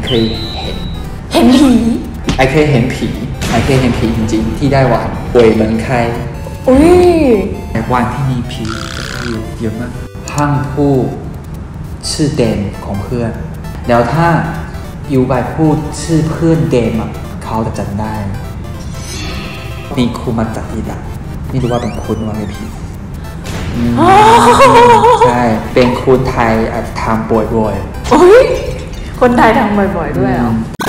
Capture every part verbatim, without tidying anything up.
เคยเห็นเห็นผีไอเคยเห็นผีไอเคยเห็นผีจริงๆที่ไต้หวันป่วยเหมือนใครอุ้ยแต่วันที่มีผีก็อยู่เยอะมากห้างพูดชื่อเดมของเพื่อนแล้วถ้าอยู่ไปพูดชื่อเพื่อนเดมอ่ะเขาจะจำได้มีครูมาจากอีดักไม่รู้ว่าเป็นคุณว่าไม่ผิดใช่เป็นคุณไทยอาจจะทำบ่อยๆโอ้ยคนไทยทำบ่อยๆด้วยอ่ะ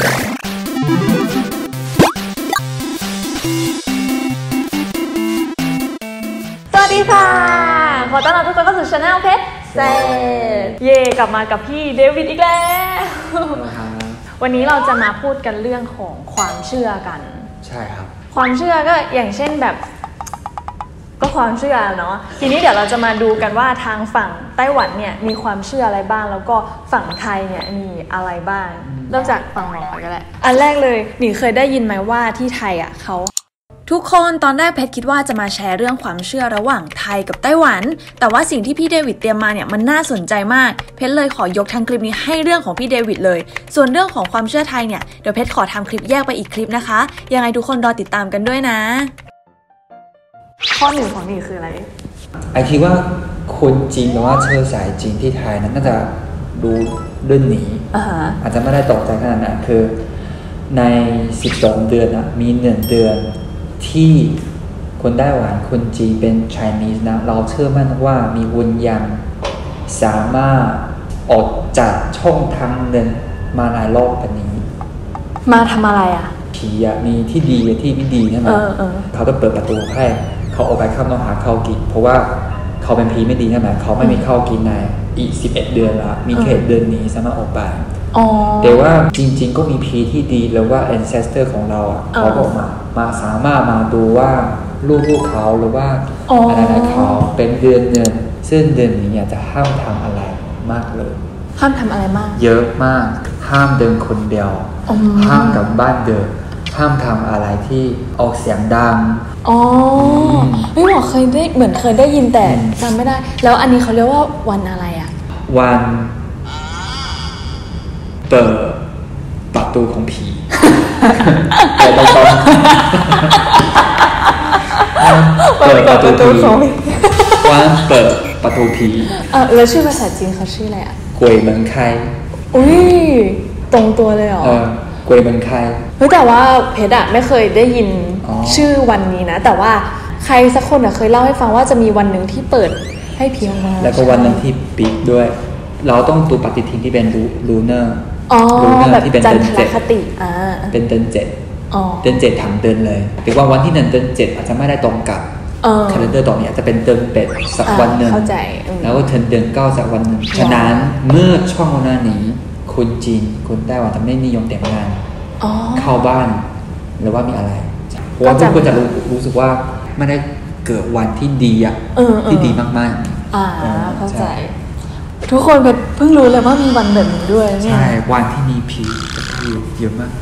สวัสดีค่ะขอต้อนรับทุกคนเข้าสู่ช่องเพชรเซตเย่กลับมากับพี่เดวิดอีกแล้ววันนี้เราจะมาพูดกันเรื่องของความเชื่อกันใช่ครับความเชื่อก็อย่างเช่นแบบก็ความเชื่อเนาะทีนี้เดี๋ยวเราจะมาดูกันว่าทางฝั่งไต้หวันเนี่ยมีความเชื่ออะไรบ้างแล้วก็ฝั่งไทยเนี่ยมีอะไรบ้างเริ่มจากฝั่งหมอก็ได้อันแรกเลยหนิงเคยได้ยินไหมว่าที่ไทยอ่ะเขาทุกคนตอนแรกเพชรคิดว่าจะมาแชร์เรื่องความเชื่อระหว่างไทยกับไต้หวันแต่ว่าสิ่งที่พี่เดวิดเตรียมมาเนี่ยมันน่าสนใจมากเพชรเลยขอยกทั้งคลิปนี้ให้เรื่องของพี่เดวิดเลยส่วนเรื่องของความเชื่อไทยเนี่ยเดี๋ยวเพชรขอทำคลิปแยกไปอีกคลิปนะคะยังไงทุกคนรอติดตามกันด้วยนะข้อหนึ่งของนี่คืออะไรไอคิดว่าคนจีนหรือว่าเชื้อสายจีนที่ไทยนั้นน่าจะรู้เรื่องนี้ uh-huh. อาจจะไม่ได้ตกใจขนาดนั้นคือในสิบสองเดือนอะมีหนึ่งเดือนที่คนไต้หวันคนจีนเป็น Chinese นะเราเชื่อมั่นว่ามีวิญญาณสามารถออกจากช่องทางเดินมาหลายรอบแบบนี้มาทำอะไรอะผีอะมีที่ดีที่ไม่ดีใช่ไหมเออเออเขาจะเปิดประตูให้เขาออกไปข้างนอกหาข้าวกินเพราะว่าเขาเป็นผีไม่ดีใช่ไหมเขาไม่มีข้าวกินในอีกสิบเอ็ดเดือนละมีแค่เดือนนี้สามารถออกไปแต่ว่าจริงๆก็มีผีที่ดีหรือว่า ancestor ของเราอ่ะเขาก็มามาสามารถมาดูว่าลูกๆเขาหรือว่าอะไรๆเขาเป็นเดือนเดือนซึ่งเดือนนี้จะห้ามทำอะไรมากเลยห้ามทำอะไรมากเยอะมากห้ามเดินคนเดียวห้ามกลับบ้านเดินห้ามทำอะไรที่ออกเสียงดังอ๋อไม่บอกเคยได้เหมือนเคยได้ยินแต่จำไม่ได้แล้วอันนี้เขาเรียกว่าวันอะไรอ่ะวันเปิดประตูของผีแต่ตอนตอนเปิดประตูของวันเปิดประตูผีเออแล้วชื่อภาษาจีนเขาชื่ออะไรอ่ะกวยเหมือนใครอุ้ยตรงตัวเลยเหรอกวยเหมือนใครเฮ้ยแต่ว่าเพชรอะไม่เคยได้ยินชื่อวันนี้นะแต่ว่าใครสักคนอะเคยเล่าให้ฟังว่าจะมีวันหนึ่งที่เปิดให้ผีมาแล้วก็วันนึงที่ปิดด้วยเราต้องดูปฏิทินที่เป็นลูเนอร์อ๋อแบบจันทรคติอ่าเป็นเดือนเจ็ดเดือนเจ็ดถังเดือนเลยแต่ว่าวันที่หนึ่งเดือนเจ็ดอาจจะไม่ได้ตรงกับคาล endar ตอนนี้จะเป็นเดือนเป็ดสักวันหนึ่งแล้วก็ถึงเดือนเก้าสักวันหนึ่งฉะนั้นเมื่อช่วงหน้านี้คนจีนคนไต้หวันจะไม่นิยมแต่งงานเข้าบ้านหรือว่ามีอะไรเพราะว่าทุกคนจะรู้รู้สึกว่าไม่ได้เกิดวันที่ดีอ่ะที่ดีมากๆอ่าเข้าใจทุกคนเพิ่งรู้เลยว่ามีวันแบบนี้ด้วยเนี่ยใช่วันที่มีผีก็คือเยอะมาก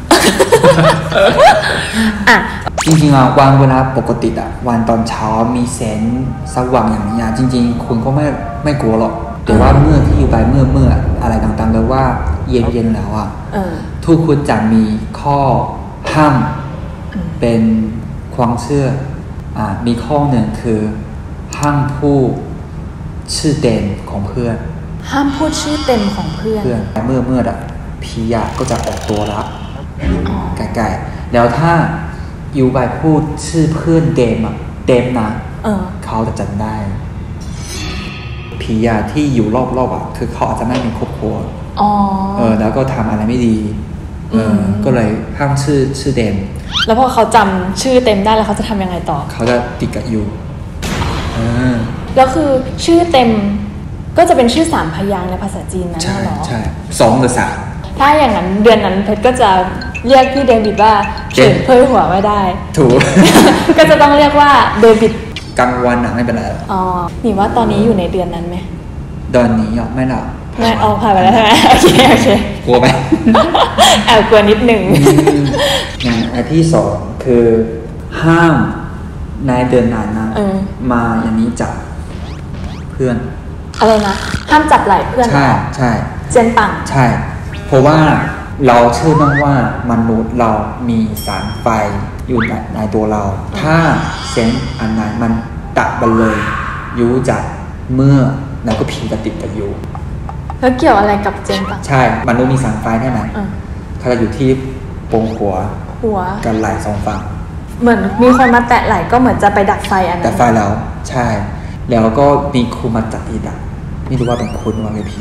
อ่ะจริงๆอ่ะวันเวลาปกติอ่ะวันตอนเช้ามีแสงสว่างอย่างนี้จริงๆคุณก็ไม่ไม่กลัวหรอกแต่ว่าเมื่อที่อยู่ไปเมื่อเมื่ออะไรต่างๆเลยว่าเย็นๆแล้วอ่ะทุกคนจะมีข้อห้ามเป็นความเชื่ออ่ามีข้อหนึ่งคือห้ามพูดชื่อเต็มของเพื่อนห้ามพูดชื่อเต็มของเพื่อนเพื่อนเมื่อเมื่ออ่ะผีอ่ะก็จะออกตัวละใกล้ๆแล้วถ้าอยู่ไปพูดชื่อเพื่อนเต็มอ่ะเต็มนะเขาจะจำได้ผียาที่อยู่รอบๆอ่ะคือเขาอาจจะไม่มีครอบครัวเออแล้วก็ทำอะไรไม่ดีเออก็เลยห้ามชื่อชื่อเต็มแล้วพอเขาจำชื่อเต็มได้แล้วเขาจะทำยังไงต่อเขาจะติดกับอยู่แล้วคือชื่อเต็มก็จะเป็นชื่อสามพยางค์ในภาษาจีนนั้นเหรอใช่สองหรือสามถ้าอย่างนั้นเดือนนั้นเพชรก็จะเรียกพี่เดวิดว่าเฉินเพ่ยหัวไม่ได้ถูกก็จะต้องเรียกว่าเดวิดกลางวันอ่ะไม่เป็นไรอ๋อหนิว่าตอนนี้อยู่ในเดือนนั้นไหมตอนนี้อ่ะไม่หรอกไม่เอาผ่านไปแล้วใช่ไหมโอเคโอเคกลัวไหมแอบกลัวนิดหนึ่งอันที่สองคือห้ามในเดือนนั้นนะมาอย่างนี้จับเพื่อนอะไรนะห้ามจับไหล่เพื่อนใช่ใช่เจนปังใช่เพราะว่าเราเชื่อมั่นว่ามนุษย์เรามีสารไฟอยู่ในในตัวเราถ้าเซนส์อันไหนมันตัดไปเลยยูจะเมื่อแล้วก็ผีจะติดกับยูแล้วเกี่ยวอะไรกับเจนปะใช่มนุษย์มีสารไฟได้ไหมเขาจะอยู่ที่ปงหัวหัวกันไหล่สองฝั่งเหมือนมีคนมาแตะไหล่ก็เหมือนจะไปดักไฟอันนั้นดักไฟแล้วใช่แล้วก็มีครูมาจับอีดักไม่รู้ว่าเป็นคุณว่าเป็นผี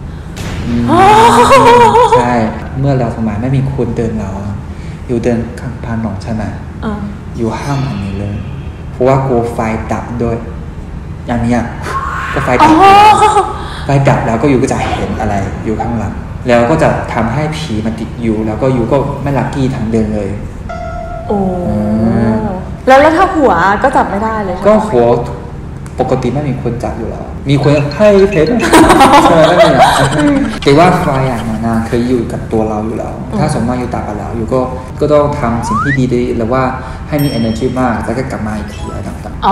ใช่เมื่อเราสมัยไม่มีคุณเดินเราอยู่เดินข้างพานหนองใช่ไหมอยู่ห้ามอันนี้เลยเพราะว่ากลัวไฟดับด้วยอย่างนี้ก็ไฟดับไฟดับแล้วก็อยู่ก็จะเห็นอะไรอยู่ข้างหลังแล้วก็จะทำให้ผีมันติดอยู่แล้วก็อยู่ก็ไม่ลัคกี้ทางเดินเลยโอ้แล้วแล้วถ้าหัวก็จับไม่ได้เลยก็หัวปกติไม่มีคนจับอยู่แล้วมีคนให้เพชรใช่ไหมไม่มีแต่ว่าไฟอย่างนั้นเคยอยู่กับตัวเราอยู่แล้วถ้าสมมติอยู่ตากกันแล้วอยู่ก็ก็ต้องทำสิ่งที่ดีๆหรือว่าให้มี energy มากแล้วก็กลับมาอีกทีอะไรต่างๆอ๋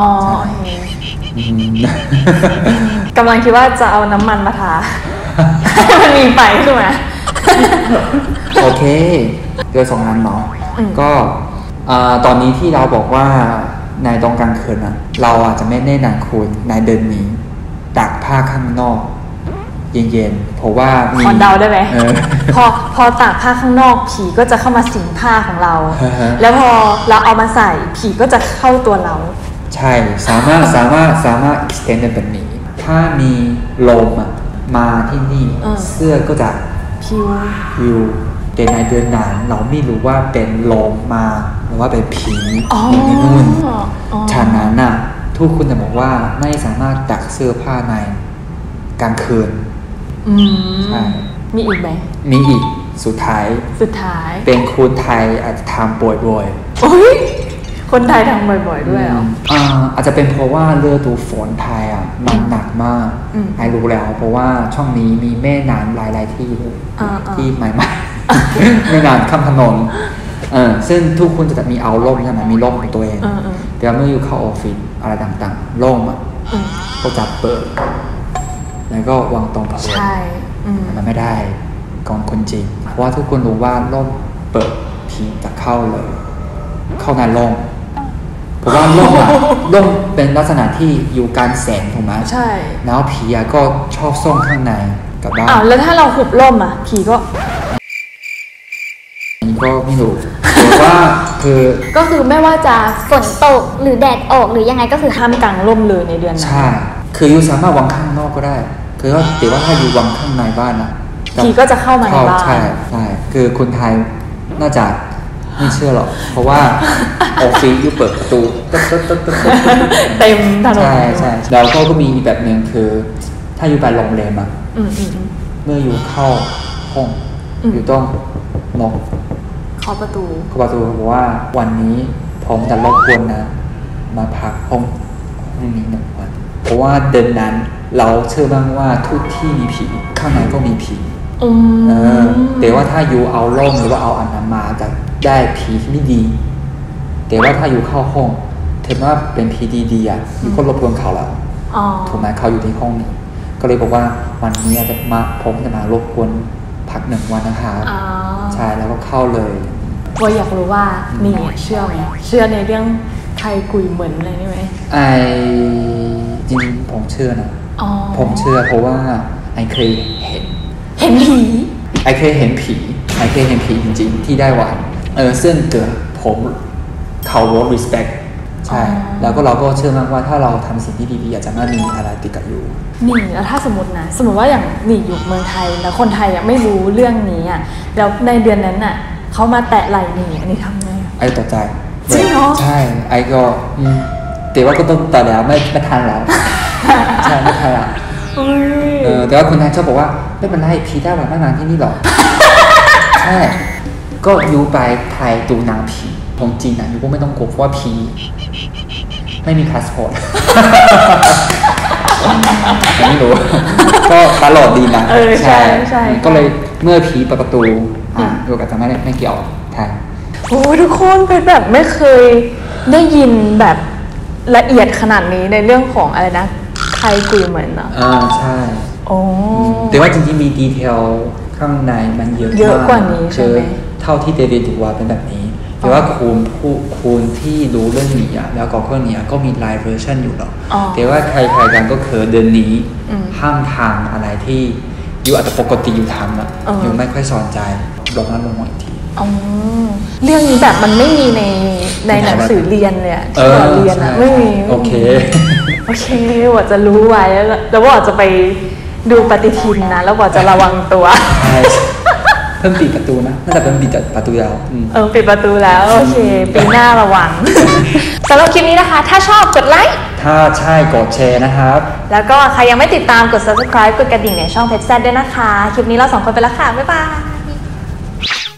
อกำลังคิดว่าจะเอาน้ำมันมาทามันมีไฟใช่ไหมโอเคเกิดสองงานเนาะก็ตอนนี้ที่เราบอกว่าในตรงกลางคืนนะเราอาจจะไม่แน่นอนคุณในเดินนี้ตากผ้าข้างนอกเย็นๆเพราะว่ามีพอเดาได้ไหมพอพอตากผ้าข้างนอกผีก็จะเข้ามาสิงผ้าของเราแล้วพอเราเอามาใส่ผีก็จะเข้าตัวเราใช่สามารถสามารถสามารถ extend ได้แบบนี้ถ้ามีลมมาที่นี่เสื้อก็จะพิวพิวแต่ในเดือนนั้นเราไม่รู้ว่าเป็นลมมาหรือว่าเป็นผีอยู่ในนู่นฉะนั้นน่ะทุกคนจะบอกว่าไม่สามารถตักเสื้อผ้าในกลางคืนใช่มีอีกไหมมีอีกสุดท้ายสุดท้ายเป็นคนไทยอาจจะทำบ่อยๆโอ้ยคนไทยทำบ่อยๆด้วยเหรออ่าอาจจะเป็นเพราะว่าเรือดูฝนไทยอ่ะมันหนักมากไอรู้แล้วเพราะว่าช่องนี้มีแม่น้ำหลายๆที่ที่ใหม่ๆไม่นานข้ามถนนเออซึ่งทุกคนจะมีเอาร่มใช่ไหมมีร่มของตัวเองแต่เมื่ออยู่เข้าออฟฟิศอะไรต่างๆร่มอ่ะก็จับเปิดแล้วก็วางตรงกับใช่มันไม่ได้ก่อนคนจริงเพราะว่าทุกคนรู้ว่าร่มเปิดผีจะเข้าเลยเข้าในร่มเพราะว่าร่มอ่ะร่มเป็นลักษณะที่อยู่การแสงถูกไหมใช่แล้วผีก็ชอบซ่อนข้างในกับบ้านอ้าวแล้วถ้าเราหุบร่มอ่ะผีก็ก็ไม่รู้แต่ว่าคือก็คือไม่ว่าจะฝนตกหรือแดดออกหรือยังไงก็คือห้ามกางร่มเลยในเดือนนั้นใช่คืออยู่สามารถวางข้างนอกก็ได้คือว่าแต่ว่าถ้าอยู่วางข้างในบ้านนะผีก็จะเข้ามาในบ้านใช่ใช่คือคนไทยน่าจะไม่เชื่อหรอกเพราะว่าออฟฟิศอยู่เปิดประตูตึ๊ดตึ๊ดตึ๊ดตึ๊ดเต็มถนนใช่ใช่แล้วก็ก็มีแบบนึงคือถ้าอยู่ไปโรงแรมอ่ะเมื่ออยู่เข้าห้องอยู่ต้องน็อกเคาะประตูเคาะประตูบอกว่าวันนี้ผมจะรบกวนนะมาพักห้องห้องนี้หนึ่งวันเพราะว่าเดินนั้นเราเชื่อบ้างว่าทุกที่มีผีข้างในก็มีผีเออแต่ว่าถ้าอยู่เอาร่มหรือว่าเอาอันนั้นมาจะได้ผีที่ไม่ดีแต่ว่าถ้าอยู่เข้าห้องถือว่าเป็นผีดีๆอ่ะอยู่ก็รบกวนเขาแล้วถูกไหมเขาอยู่ที่ห้องนี้ก็เลยบอกว่าวันนี้จะมาผมจะมารบกวนพักหนึ่งวันนะคะใช่แล้วก็เข้าเลยว่าอยากรู้ว่านี่เชื่อไหมเชื่อในเรื่องไทยกุยเหมือนอะไรนี่ไหมไอจริงๆผมเชื่อนะผมเชื่อเพราะว่าไอเคยเห็นเห็นผีไอเคยเห็นผีไอเคยเห็นผีจริงๆที่ได้วันเออซึ่งเกิดผมเขา respect ใช่แล้วก็เราก็เชื่อมากว่าถ้าเราทำสิ่งที่ดีๆอาจจะไม่มีอะไรติดกับอยู่นี่แล้วถ้าสมมตินะสมมติว่าอย่างนี่อยู่เมืองไทยแล้วคนไทยอ่ะไม่รู้เรื่องนี้อ่ะแล้วในเดือนนั้นอ่ะเขามาแตะไหล่นี่อันนี้ทำไงไอ้ตกใจจริงเหรอใช่ไอ้ก็แต่ว่าก็ต้องต่อแล้วไม่ไม่ทันแล้วใช่ไม่ทันแล้วเออแต่ว่าคนไทยชอบบอกว่าไม่เป็นไรผีได้วันไม่นานที่นี่หรอกใช่ก็ยูไปไทยดูหนังผีของจีนอ่ะยูก็ไม่ต้องกลัวเพราะว่าผีไม่มีพาสปอร์ตไม่รู้ก็ตลอดดีนะใช่ใช่ก็เลยเมื่อผีเปิดประตูอ่ะยูกับจะไม่ไม่เกี่ยวใช่โอ้ทุกคนเป็นแบบไม่เคยได้ยินแบบละเอียดขนาดนี้ในเรื่องของอะไรนะไทยกุยเหมือนอ่ะอ่าใช่โอ้แต่ว่าจริงๆมีดีเทลข้างในมันเยอะเยอะกว่านี้ใช่ไหมเท่าที่เดวิดดูว่าเป็นแบบนี้แต่ว่าคุณผู้คุณที่รู้เรื่องนี้อ่ะแล้วก็เครื่องนี้ก็มีไลฟ์เวอร์ชันอยู่เนาะแต่ว่าใครๆกันก็คือเดือนนี้ห้ามทำอะไรที่อยู่อาจจะปกติอยู่ทำอ่ะอยู่ไม่ค่อยสนใจลองนั้นลงอีกทีเรื่องนี้แบบมันไม่มีในในหนังสือเรียนเลยอะที่เราเรียนอะไม่มีโอเคโอเคว่าจะรู้ไว้แล้วว่าจะไปดูปฏิทินนะแล้วว่าจะระวังตัวเพิ่มปิดประตูนะน่าจะเป็นปิดประตูแล้วเออปิดประตูแล้วโอเคปีหน้าระวังสำหรับคลิปนี้นะคะถ้าชอบกดไลค์ถ้าใช่กดแชร์นะครับแล้วก็ใครยังไม่ติดตามกด ซับสไครบ์ กดกระดิ่งในช่องเพจแซดด้วยนะคะคลิปนี้เราสองคนไปแล้วค่ะบ๊ายบาย